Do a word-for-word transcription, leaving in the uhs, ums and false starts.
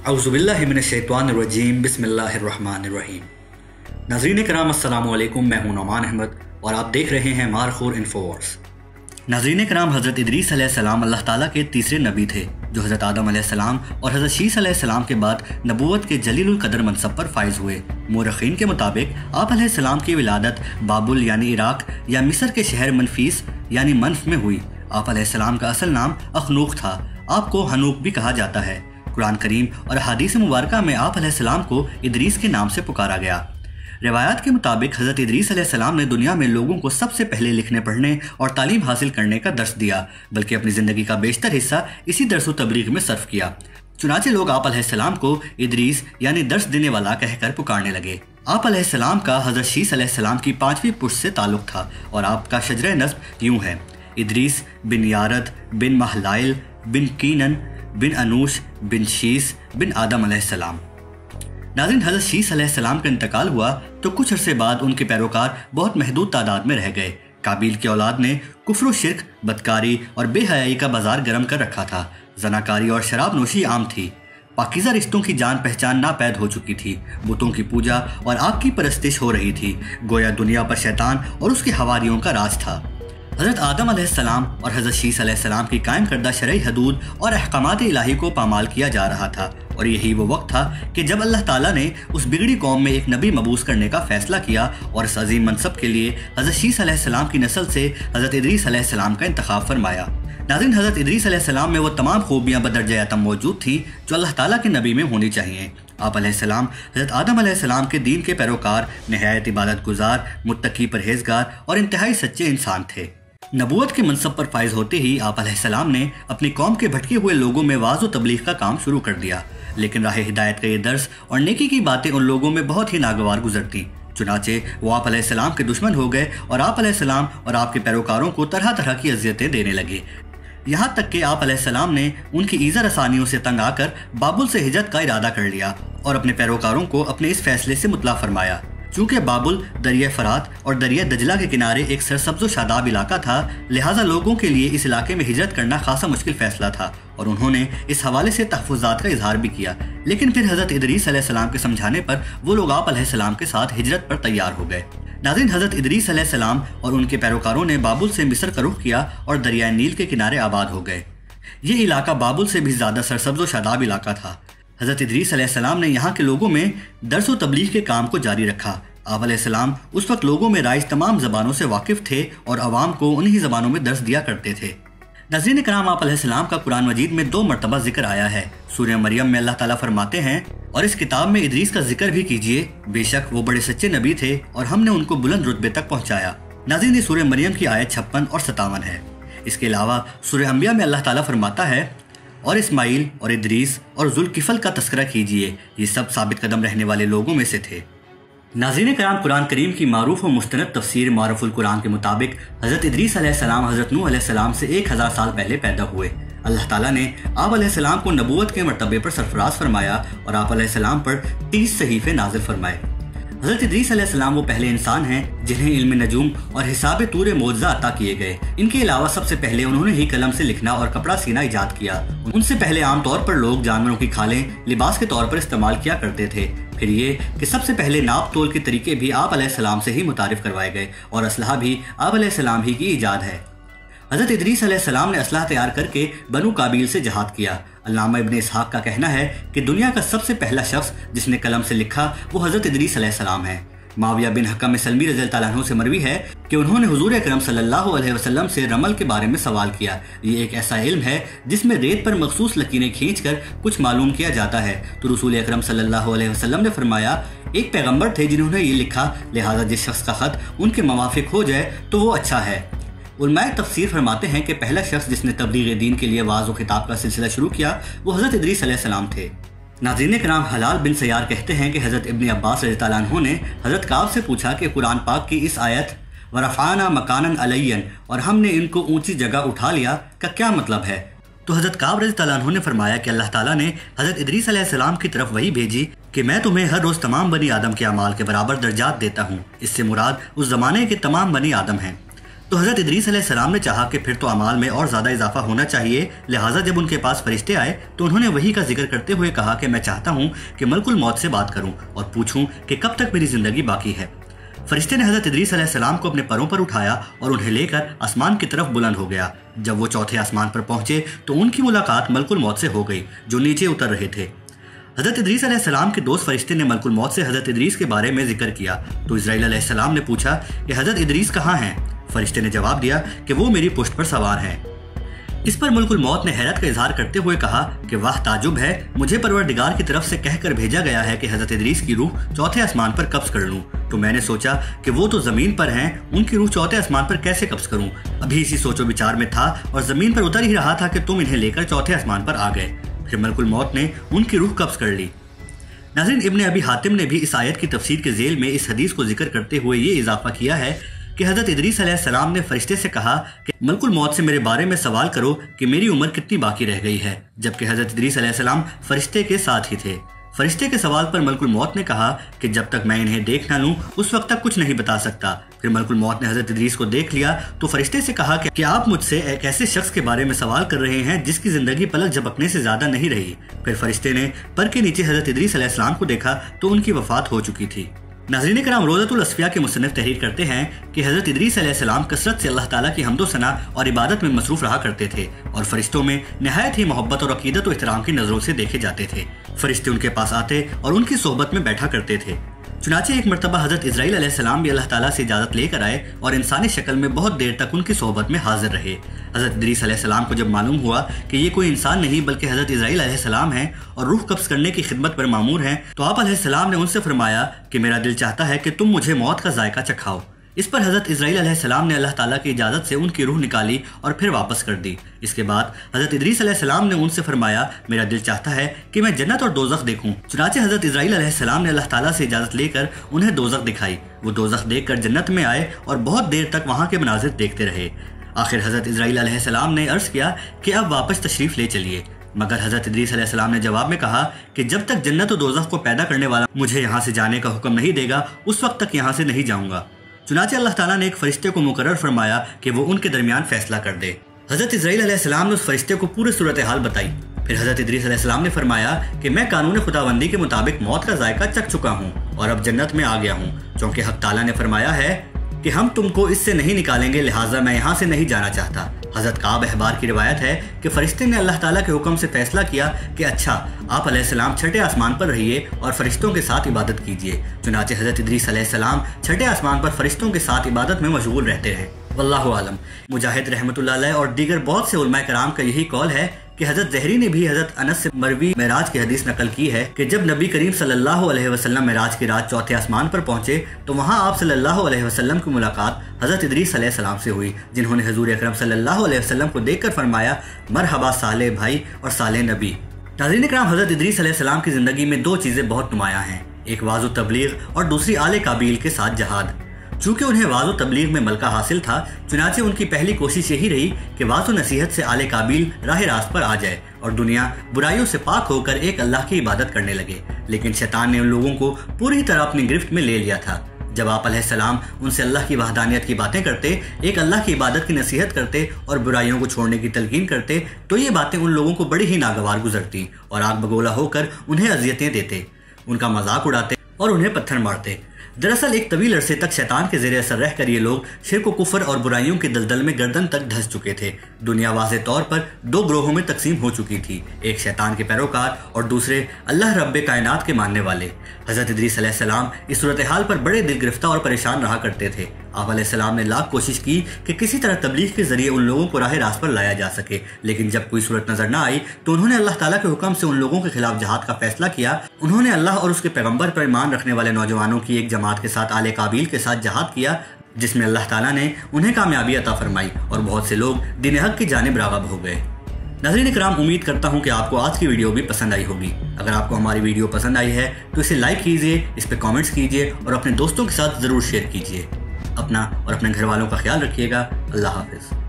औज़ुबिल्लाहि मिनश्शैतानिर्रजीम बिस्मिल्लाहिर्रहमानिर्रहीम। नाज़रीन कराम अस्सलामु अलैकुम, मैं हूं नौमान अहमद और आप देख रहे हैं मारखोर इन्फोवर्स। नाज़रीन कराम, हज़रत इदरीस अलैहिस्सलाम अल्लाह ताला के तीसरे नबी थे जो हज़रत आदम अलैहिस्सलाम और हज़रत शीस अलैहिस्सलाम के बाद नबूवत के जलीलुल कदर मनसब पर फाइज हुए। मुरखीन के मुताबिक आप अलैहिस्सलाम की विलादत बाबुल यानी इराक या मिस्र के शहर मनफीस यानी मनफ में हुई। आप अलैहिस्सलाम का असल नाम उखनून था। आपको हनूक भी कहा जाता है। कुरान करीम और हदीस मुबारका में आप अलैहिस्सलाम को इदरीस के नाम से पुकारा गया। रिवायात के मुताबिक हज़रत इदरीस अलैहिस्सलाम ने दुनिया में लोगों को सबसे पहले लिखने पढ़ने और तालीम हासिल करने का दर्स दिया, बल्कि अपनी ज़िंदगी का बेशतर हिस्सा इसी दर्स व तबलीग में सर्फ किया। चुनाचे लोग आप अलैहिस्सलाम को इदरीस यानी दर्स देने वाला कहकर पुकारने लगे। आप अलैहिस्सलाम का हज़रत शीस अलैहिस्सलाम की पांचवी पुश्त से ताल्लुक था और आपका शजरे नस्ब यूं है: इदरीस बिन यारद बिन महलाइल बिन कीनन बिन अनूश बिन शीस बिन आदम अलैहिस्सलाम। नाज़रीन, हज़रत शीस अलैहिस्सलाम का इंतकाल हुआ तो कुछ अरसे बाद उनके पैरोकार बहुत महदूद तादाद में रह गए। काबिल की औलाद ने कुफ्र, शिरक, बदकारी और बेहयाई का बाजार गर्म कर रखा था। जनाकारी और शराब नोशी आम थी। पाकीज़ा रिश्तों की जान पहचान नापैद हो चुकी थी। बुतों की पूजा और आग की परस्तिश हो रही थी। गोया दुनिया पर शैतान और उसके हवारियों का राज था। हज़रत आदम अलैहिस्सलाम और हज़रत शीस अलैहिस्सलाम की कायम करदा शरई हदूद और अहकामात इलाही को पामाल किया जा रहा था, और यही वो वक्त था कि जब अल्लाह ताला ने उस बिगड़ी कौम में एक नबी मबूस करने का फैसला किया और इस अजीम मनसब के लिए हज़रत शीस अलैहिस्सलाम की नस्ल से हज़रत इदरीस अलैहिस्सलाम का इंतखाब फरमाया। नाज़रीन, हज़रत इदरीस अलैहिस्सलाम में वो तमाम खूबियाँ बदरजा आतम मौजूद थी जो अल्लाह ताला के नबी में होनी चाहिए। आप अलैहिस्सलाम हज़रत आदम अलैहिस्सलाम के दीन के पैरोकार, नहायत इबादत गुजार, मुत्तकी परहेजगार और इंतहाई सच्चे इंसान थे। नबूवत के मनसब पर फाइज होते ही आप अलैहिस्सलाम ने अपनी कौम के भटके हुए लोगों में वाज़ व तबलीग का काम शुरू कर दिया। लेकिन राह हिदायत का ये दर्स और नेकी की बातें उन लोगों में बहुत ही नागवार गुजरती। चुनाचे वो आप अलैहिस्सलाम के दुश्मन हो गए और आप अलैहिस्सलाम और आपके पैरोकारों को तरह तरह की अजियतें देने लगे। यहाँ तक कि आप अलैहिस्सलाम ने उनकी ईज़ा रसानियों से तंग आकर बाबुल से हिजरत का इरादा कर लिया और अपने पैरोकारों को अपने इस फैसले से मुतला फरमाया। चूँकि बाबुल दरिया फरात और दरिया दजला के किनारे एक सरसब्ज़ व शादाब इलाका था, लिहाजा लोगों के लिए इस इलाके में हिजरत करना खासा मुश्किल फैसला था और उन्होंने इस हवाले से तहफ़्फ़ुज़ात का इजहार भी किया। लेकिन फिर हज़रत इदरीस अलैहिस्सलाम के समझाने पर वो लोग आप अलैहिस्सलाम के साथ हिजरत पर तैयार हो गए। नाज़रीन, हज़रत इदरीस अलैहिस्सलाम और उनके पैरोकारों ने बाबुल से मिस्र का रुख किया और दरिया नील के किनारे आबाद हो गए। ये इलाका बाबुल से भी ज़्यादा सरसब्ज़ व शादाब इलाका था। हज़रत इदरीस अलैहिस्सलाम ने यहाँ के लोगों में दर्स व तबलीग के काम को जारी रखा। आप अलैहिस्सलाम उस वक्त लोगों में राइज तमाम ज़बानों से वाकिफ़ थे और अवाम को उन्हीं ज़बानों में दर्स दिया करते थे। नाज़रीन कराम, आप अलैहिस्सलाम का कुरान मजीद में दो मरतबा जिक्र आया है। सूरह मरियम में अल्लाह ताला फरमाते हैं, और इस किताब में इदरीस का जिक्र भी कीजिए, बेशक वो बड़े सच्चे नबी थे और हमने उनको बुलंद रुतबे तक पहुँचाया। नाज़रीन, ये सूरह मरियम की आयत छप्पन और सतावन है। इसके अलावा सूरह अंबिया में अल्लाह ताला फरमाता है, और इस्माइल और इदरीस और जुल्किफल का तस्करा कीजिए, ये सब साबित कदम रहने वाले लोगों में से थे। नाज़रीन कराम, कुरान करीम की मारूफ और मुस्तनद तफसीर मारूफुल कुरान के मुताबिक हज़रत इदरीस अलैहिस्सलाम हज़रत नूह अलैहिस्सलाम से एक हज़ार साल पहले पैदा हुए। अल्लाह ताला ने आप अलैहिस्सलाम को नबूवत के मर्तबे पर सरफराज फरमाया और आप अलैहिस्सलाम पर तीस सहीफ़े नाजिल फरमाए। हज़रत इदरीस अलैहिस्सलाम वो पहले इंसान हैं जिन्हें इल्म नजूम और हिसाब तूर मोज़ा अता किए गए। इनके अलावा सबसे पहले उन्होंने ही कलम से लिखना और कपड़ा सीना ईजाद किया। उनसे पहले आमतौर पर लोग जानवरों की खालें लिबास के तौर पर इस्तेमाल किया करते थे। फिर ये कि सबसे पहले नाप तोल के तरीके भी आप अलैहिस्सलाम से ही मुतारिफ करवाए गए और असलहा भी आप अलैहिस्सलाम ही की ईजाद है। हज़रत इदरीस अलैहिस्सलाम ने असलहा तैयार करके बनु काबिल से जहाद किया। अल्लामा इब्न इसहाक का कहना है कि दुनिया का सबसे पहला शख्स जिसने कलम से लिखा वो हज़रत इदरीस अलैहिस्सलाम है। माविया बिन हकम सलमी रज़ियल्लाहु अन्हु से मरवी है कि उन्होंने हुज़ूर अकरम सल्लल्लाहु अलैहि वसल्लम से रमल के बारे में सवाल किया। ये एक ऐसा इल्म है जिसमें रेत पर मखसूस लकीरें खींचकर कुछ मालूम किया जाता है। तो रसूल अकरम सल्लल्लाहु अलैहि वसल्लम ने फरमाया, एक पैगंबर थे जिन्होंने ये लिखा, लिहाजा जिस शख्स का खत उनके मवाफिक हो जाए तो वो अच्छा है। उलमाए तफसीर फरमाते हैं कि पहला शख्स जिसने तबलीग दीन के लिए वाज़ व खिताब का सिलसिला शुरू किया वो हज़रत इदरीस अलैहिस्सलाम थे। नाज़रीन कराम, हलाल बिन सयार कहते हैं कि हज़रत इब्न अब्बास रज़ियल्लाहु अन्हु ने हज़रत काब से पूछा कि कुरान पाक की इस आयत वरफ़ाना मकानन अलय्यन और हमने इनको ऊंची जगह उठा लिया का क्या मतलब है। तो हज़रत काब रज़ियल्लाहु अन्हु ने फरमाया कि अल्लाह ताला ने हज़रत इदरीस अलैहिस्सलाम की तरफ वही भेजी कि मैं तुम्हें हर रोज़ तमाम बनी आदम के अमाल के बराबर दर्जात देता हूँ। इससे मुराद उस ज़माने के तमाम बनी आदम हैं। تو حضرت ادریس علیہ السلام نے چاہا کہ پھر تو اعمال میں اور زیادہ اضافہ ہونا چاہیے، لہٰذا جب ان کے پاس فرشتے آئے تو انہوں نے وہی کا ذکر کرتے ہوئے کہا کہ میں چاہتا ہوں کہ ملک الموت سے بات کروں اور پوچھوں کہ کب تک میری زندگی باقی ہے۔ فرشتے نے حضرت ادریس علیہ السلام کو اپنے پروں پر اٹھایا اور انہیں لے کر آسمان کی طرف بلند ہو گیا۔ جب وہ چوتھے آسمان پر پہنچے تو ان کی ملاقات ملک الموت سے ہو گئی جو نیچے اتر رہے تھے۔ حضرت ادریس علیہ السلام کے دوست فرشتے نے ملک الموت سے حضرت ادریس کے بارے میں ذکر کیا تو اسرائیل علیہ السلام نے پوچھا کہ حضرت ادریس کہاں ہیں؟ فرشتے نے جواب دیا کہ وہ میری پشت پر سوار ہیں۔ اس پر ملک الموت نے حیرت کا اظہار کرتے ہوئے کہا کہ واہ تعجب ہے، مجھے پروردگار کی طرف سے کہہ کر بھیجا گیا ہے کہ حضرت ادریس کی روح چوتھے آسمان پر قبض کر لوں، تو میں نے سوچا کہ وہ تو زمین پر ہیں، ان کی روح چوتھے آسمان پر کیسے قبض کروں؟ ابھی اسی سوچ و بچار میں تھا اور زمین پر اتر ہی رہا تھا کہ تم انہیں لے کر چوتھے آسمان پر آ گئے۔ پھر ملک الموت نے ان کی روح قبض کر لی۔ ناظرین، ابن ابی حاتم نے بھی اس آیت کی تفسیر کے ذیل میں اس حدیث کو ذکر کرتے ہوئے یہ اضافہ کیا ہے کہ حضرت ادریس علیہ السلام نے فرشتے سے کہا کہ ملک الموت سے میرے بارے میں سوال کرو کہ میری عمر کتنی باقی رہ گئی ہے، جبکہ حضرت ادریس علیہ السلام فرشتے کے ساتھ ہی تھے۔ فرشتے کے سوال پر ملک الموت نے کہا کہ جب تک میں انہیں دیکھ نہ لوں اس وقت تک کچھ نہیں بتا سکتا۔ پھر ملک الموت نے حضرت ادریس کو دیکھ لیا تو فرشتے سے کہا کہ آپ مجھ سے ایک ایسے شخص کے بارے میں سوال کر رہے ہیں جس کی زندگی پلک جھپکنے سے زیادہ نہیں رہی۔ پھر فرشتے نے پر کے نیچے حضرت ادریس علیہ السلام کو دیکھا تو ان کی وفات ہو چکی تھی۔ ناظرین کرام، روضۃ الاصفیاء کے مصنف تحریر کرتے ہیں کہ حضرت ادریس علیہ السلام کثرت سے اللہ تعالیٰ کی حمد و ثنا اور عبادت میں مصروف رہا کرتے تھے اور فرشتوں میں نہایت ہی محبت اور عقیدت و احترام کی نظروں سے دیکھے جاتے تھے۔ فرشتے ان کے پاس آتے اور ان کی صحبت میں بیٹھا کرتے تھے۔ چنانچہ ایک مرتبہ حضرت اسرائیل علیہ السلام بھی اللہ تعالیٰ سے اجازت لے کر آئے اور انسانی شکل میں بہت دیر تک ان کی صحبت میں حاضر رہے۔ حضرت ادریس علیہ السلام کو جب معلوم ہوا کہ یہ کوئی انسان نہیں بلکہ حضرت اسرائیل علیہ السلام ہیں اور روح قبض کرنے کی خدمت پر مامور ہیں، تو آپ علیہ السلام نے ان سے فرمایا کہ میرا دل چاہتا ہے کہ تم مجھے موت کا ذائقہ چکھاؤ۔ اس پر حضرت اسرائیل علیہ السلام نے اللہ تعالیٰ کی اجازت سے ان کی روح نکالی اور پھر واپس کر دی۔ اس کے بعد حضرت ادریس علیہ السلام نے ان سے فرمایا میرا دل چاہتا ہے کہ میں جنت اور دوزخ دیکھوں۔ چنانچہ حضرت اسرائیل علیہ السلام نے اللہ تعالیٰ سے اجازت لے کر انہیں دوزخ دکھائی۔ وہ دوزخ دیکھ کر جنت میں آئے اور بہت دیر تک وہاں کے مناظر دیکھتے رہے۔ آخر حضرت اسرائیل علیہ السلام نے عرض کیا کہ اب واپس تشریف لے چلیے، مگر حضرت ادریس علیہ السلام نے جواب میں کہا کہ جب تک جنت و دوزخ کو پیدا کرنے والا مجھے یہاں سے جانے کا حکم نہیں دے گا اس وقت تک یہاں سے نہیں جاؤں گا۔ چنانچہ اللہ تعالیٰ نے ایک فرشتے کو مقرر فرمایا کہ وہ ان کے درمیان فیصلہ کر دے۔ حضرت اسرائیل علیہ السلام نے اس فرشتے کو پوری صورتحال بتائی۔ پھر حضرت ادریس علیہ السلام نے فرمایا کہ میں قانون خداوندی کے مطابق موت کا ذائقہ چکھ چکا ہوں اور اب جنت میں آ گیا ہوں، چونکہ حق تعالیٰ نے فرمایا ہے کہ ہم تم کو اس سے نہیں نکالیں گے، لہٰذا میں یہاں سے نہیں جانا چاہتا۔ حضرت کعب احبار کی روایت ہے کہ فرشتے نے اللہ تعالیٰ کے حکم سے فیصلہ کیا کہ اچھا آپ علیہ السلام چھٹے آسمان پر رہیے اور فرشتوں کے ساتھ عبادت کیجیے۔ چنانچہ حضرت ادریس علیہ السلام چھٹے آسمان پر فرشتوں کے ساتھ عبادت میں مشغول رہتے رہے۔ واللہ عالم۔ مجاہد رحمۃ اللہ علیہ اور دیگر بہت سے علماء کرام کا یہی قول ہے کہ حضرت زہری نے بھی حضرت انس سے مروی معراج کی حدیث نقل کی ہے کہ جب نبی کریم صلی اللہ علیہ وسلم معراج کی رات چوتھے آسمان پر پہنچے تو وہاں آپ صلی اللہ علیہ وسلم کی ملاقات حضرت ادریس علیہ السلام سے ہوئی، جنہوں نے حضور اکرم صلی اللہ علیہ وسلم کو دیکھ کر فرمایا مرحبا صالح بھائی اور صالح نبی۔ ناظرین کرام، حضرت ادریس علیہ السلام کی زندگی میں دو چیزیں بہت نمایاں ہیں، ایک واضح و تبلیغ اور دوسری آل قابیل کے ساتھ جہاد۔ چونکہ انہیں واضح و تبلیغ میں ملکہ حاصل تھا، چنانچہ ان کی پہلی کوشش یہی رہی کہ واضح و نصیحت سے آل قابیل راہ راست پر آ جائے اور دنیا برائیوں سے پاک ہو کر ایک اللہ کی عبادت کرنے لگے۔ لیکن شیطان نے ان لوگوں کو پوری طرح اپنی گرفت میں لے لیا تھا۔ جب آپ علیہ السلام ان سے اللہ کی وحدانیت کی باتیں کرتے، ایک اللہ کی عبادت کی نصیحت کرتے اور برائیوں کو چھوڑنے کی تلقین کرتے تو یہ باتیں ان لوگوں کو بڑی ہی ناگوار گزرتی اور آگ بگولا ہو کر انہیں اذیتیں دیتے، ان کا مذاق اڑاتے اور انہیں پتھر مارتے۔ دراصل ایک طویل عرصے تک شیطان کے زیر اثر رہ کر یہ لوگ شرک و کفر اور برائیوں کے دلدل میں گردن تک دھس چکے تھے۔ دنیا واضح طور پر دو گروہوں میں تقسیم ہو چکی تھی، ایک شیطان کے پیروکار اور دوسرے اللہ رب کائنات کے ماننے والے۔ حضرت ادریس علیہ السلام اس صورتحال پر بڑے دل گرفتہ اور پریشان رہا کرتے تھے۔ آپ علیہ السلام نے لاکھ کوشش کی کہ کسی طرح تبلیغ کے ذریعے ان لوگوں کو راہ راست پر لایا جا سکے، لیکن جب کوئی صورت نظر نہ آئی تو انہوں نے اللہ تعالیٰ کے حکم سے ان لوگوں کے خلاف جہاد کا فیصلہ کیا۔ انہوں نے اللہ اور اس کے پیغمبر پر ایمان رکھنے والے نوجوانوں کی ایک جماعت کے ساتھ آل قابیل کے ساتھ جہاد کیا، جس میں اللہ تعالیٰ نے انہیں کامیابی عطا فرمائی اور بہت سے لوگ دین حق کی جانب راغب ہو گئے۔ ناظرین کرام، امید کرتا ہوں کہ آپ کو آج کی ویڈیو بھی پسند آئی ہوگی۔ اگر آپ کو ہماری ویڈیو پسند آئی ہے تو اسے لائک کیجیے، اس پہ کامنٹس کیجیے اور اپنے دوستوں کے ساتھ ضرور شیئر کیجیے۔ اپنا اور اپنے گھر والوں کا خیال رکھیے گا۔ اللہ حافظ۔